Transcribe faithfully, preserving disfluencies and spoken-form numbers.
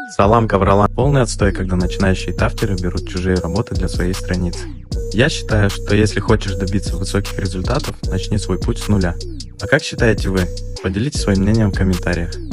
Салам, Кавралан. Полный отстой, когда начинающие тафтеры берут чужие работы для своей страницы. Я считаю, что если хочешь добиться высоких результатов, начни свой путь с нуля. А как считаете вы? Поделитесь своим мнением в комментариях.